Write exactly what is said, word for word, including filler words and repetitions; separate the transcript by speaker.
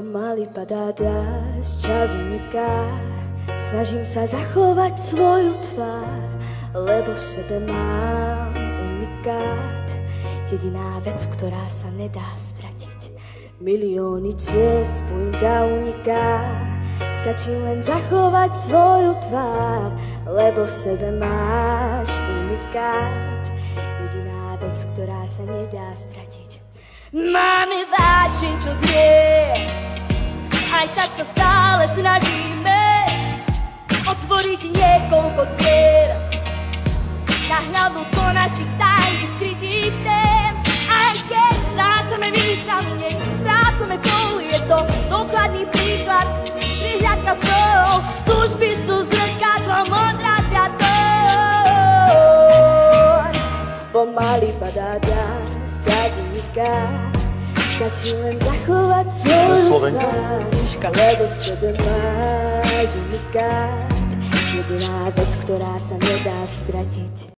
Speaker 1: Pomaly padá dážď, čas uniká. Snažím sa zachovať svoju tvár, lebo v sebe mám unikát. Jediná vec, ktorá sa nedá stratiť. Milióny ciest, pointa uniká. Stačí len zachovať svoju tvár, lebo v sebe máš unikát. Jediná vec, ktorá sa nedá stratiť. Máme vášeň, čo zrie, aj tak sa stále snažíme otvoriť niekoľko dvier, nahľadnúť do našich tajných skrytých tém. Aj keď strácame význam, nech strácame pol, je to dokladný príklad, prihľadka slov, túžby sú zrkadlom, odrazia tón. Pomaly padá dážď, čas uniká. Stačí len zachovať svoju tvár, lebo v sebe máš unikát. Jediná vec, ktorá sa nedá stratiť.